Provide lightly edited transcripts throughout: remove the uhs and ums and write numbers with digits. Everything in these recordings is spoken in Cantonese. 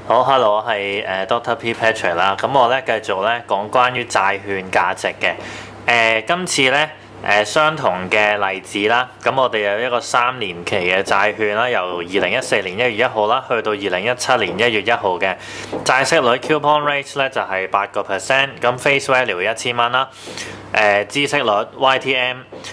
好，hello，我係Doctor P Patrick 啦。咁我咧繼續咧講關於債券價值嘅。今次咧相同嘅例子啦。咁我哋有一個3年期嘅債券啦，由2014年1月1號啦，去到2017年1月1號嘅債息率 coupon rate 咧就係8%，咁 face value 1000蚊啦。孳息率 YTM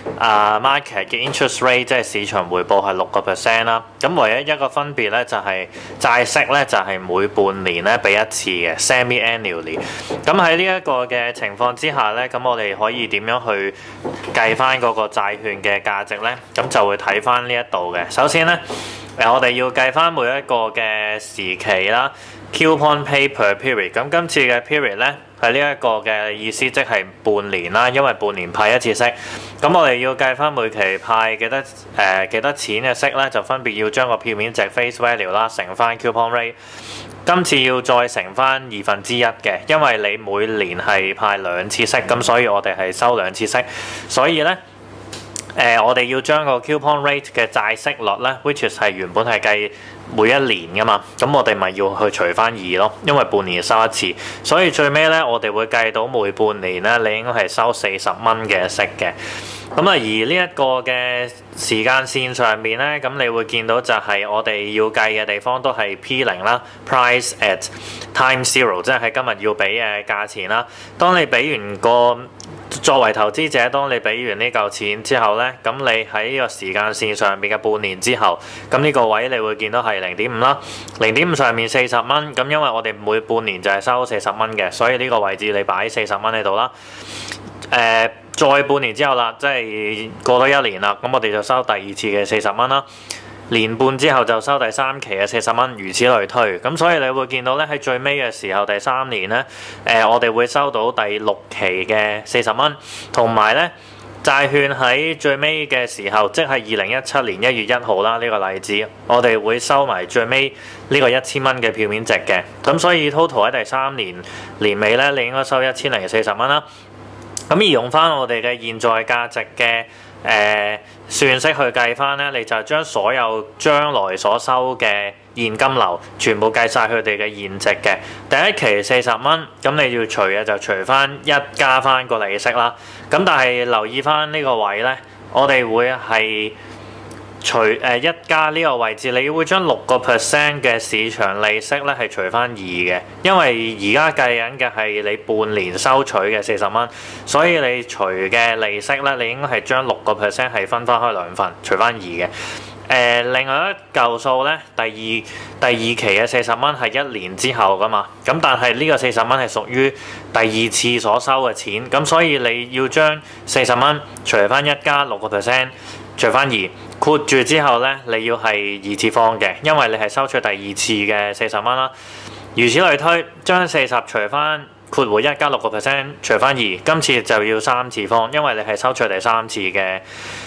market 嘅 interest rate 即係市場回報係6%啦。咁唯一一個分別咧就係債息咧就係每半年咧俾一次嘅 semi-annually。咁喺呢一個嘅情況之下咧，咁我哋可以點樣去計翻嗰個債券嘅價值咧？咁就會睇翻呢一度嘅。首先咧，我哋要計翻每一個嘅時期啦 ，coupon pay per period。咁今次嘅 period 咧係呢一個嘅意思，即係半年啦，因為半年派一次息。咁我哋要計翻每期派幾多錢嘅息咧，就分別要將個票面值 face value 啦乘翻 coupon rate。今次要再乘翻1/2嘅，因為你每年係派2次息，咁所以我哋係收2次息。所以咧，我哋要將個 coupon rate 嘅債息率咧 ，which is 係原本係計每一年噶嘛，咁我哋咪要去除翻2咯，因為半年收一次，所以最尾咧我哋會計到每半年咧你應該係收40蚊嘅息嘅。咁啊，而呢一個嘅時間線上面咧，咁你會見到就係我哋要計嘅地方都係 P0 啦 ，price at time zero， 即係喺今日要俾嘅價錢啦。當你俾完作為投資者，當你俾完呢嚿錢之後咧，咁你喺呢個時間線上面嘅半年之後，咁呢個位你會見到係0.5啦，0.5上面40蚊，咁因為我哋每半年就係收40蚊嘅，所以呢個位置你擺40蚊喺度啦。再半年之後啦，即係過多1年啦，咁我哋就收第2次嘅40蚊啦。年半之後就收第3期嘅40蚊，如此類推。咁所以你會見到咧喺最尾嘅時候，第3年咧，我哋會收到第6期嘅40蚊，同埋咧債券喺最尾嘅時候，即係2017年1月1號啦呢個例子，我哋會收埋最尾呢個1000蚊嘅票面值嘅。咁所以 total 喺第3年年尾咧，你應該收1040蚊啦。咁而用翻我哋嘅現在價值嘅算式去計翻咧，你就將所有將來所收嘅現金流全部計晒佢哋嘅現值嘅。第一期40蚊，咁你要除嘅就除翻1加翻個利息啦。咁但係留意翻呢個位咧，我哋會係除1加呢個位置，你會將6% 嘅市場利息咧係除翻2嘅，因為而家計緊嘅係你半年收取嘅40蚊，所以你除嘅利息咧，你應該係將6% 係分開2份，除翻2嘅。另外一嚿數咧，第二期嘅40蚊係1年之後噶嘛，咁但係呢個40蚊係屬於第2次所收嘅錢，咁所以你要將40蚊除翻1加6%，除翻2，括住之後咧，你要係2次方嘅，因為你係收取第2次嘅40蚊啦。如此類推，將40除翻括弧1加6%，除翻2，今次就要3次方，因為你係收取第3次嘅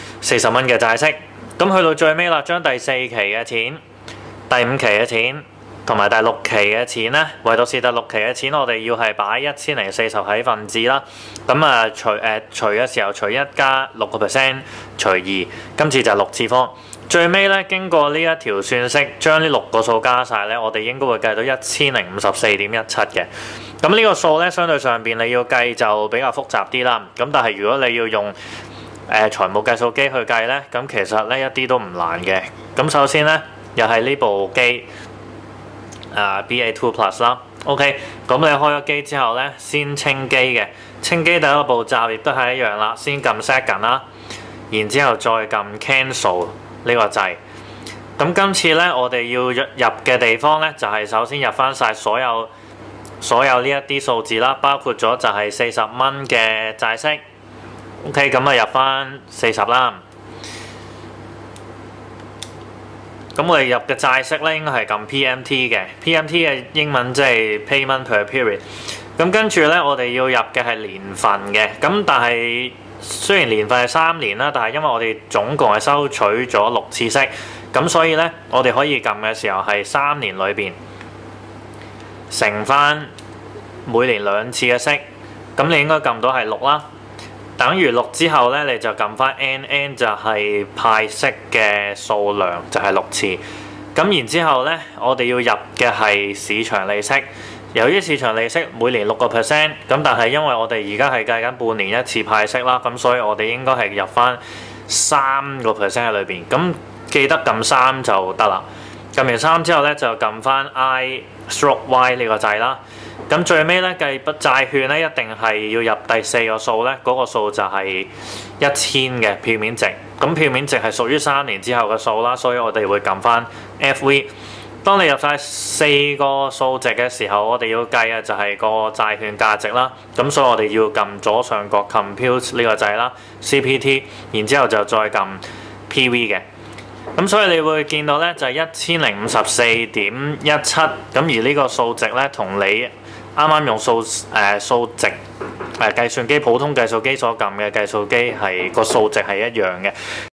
40蚊嘅債息。咁去到最尾啦，將第4期嘅錢、第5期嘅錢同埋第6期嘅錢咧，唯獨是第6期嘅錢，我哋要係擺1040喺份子啦。咁啊，除嘅時候除1加6%除2，今次就6次方。最尾咧，經過呢一條算式，將呢6個數加晒咧，我哋應該會計到1054.17嘅。咁呢個數咧，相對上邊你要計就比較複雜啲啦。咁但係如果你要用財務計數機去計咧，咁其實咧一啲都唔難嘅。咁首先咧，又係呢部機BA2 Plus 啦。OK， 咁你開咗機之後咧，先清機嘅。清機第一個步驟亦都係一樣啦，先撳 second 啦，然之後再撳 cancel 呢個掣。咁今次咧，我哋要入嘅地方咧，就係首先入翻晒所有呢一啲數字啦，包括咗就係40蚊嘅債息。OK， 咁啊入翻40啦。咁我哋入嘅債息咧，應該係撳 PMT 嘅。PMT 嘅英文即係 Payment Per Period。咁跟住咧，我哋要入嘅係年份嘅。咁但係雖然年份係3年啦，但係因為我哋總共係收取咗6次息，咁所以咧，我哋可以撳嘅時候係3年裏邊乘翻每年2次嘅息。咁你應該撳到係6啦。等於6之後咧，你就撳翻 N 就係派息嘅數量，就係6次。 咁然之後咧，我哋要入嘅係市場利息。由於市場利息每年6%，咁但係因為我哋而家係計緊半年一次派息啦，咁所以我哋應該係入翻3%喺裏邊。咁記得撳3就得啦。撳完3之後咧，就撳翻 I/Y 呢個掣啦。咁最尾咧計筆債券咧，一定係要入第4個數咧，嗰個數就係1000嘅票面值。咁票面值係屬於3年之後嘅數啦，所以我哋會撳翻 FV。當你入晒4個數值嘅時候，我哋要計嘅就係個債券價值啦。咁所以我哋要撳左上角 Compute 呢個掣啦 ，CPT， 然之後就再撳 PV 嘅。咁所以你會見到咧就係1054.17，咁而呢個數值咧同你啱啱用數值計算機普通計數機所撳嘅計數機係個數值係一樣嘅。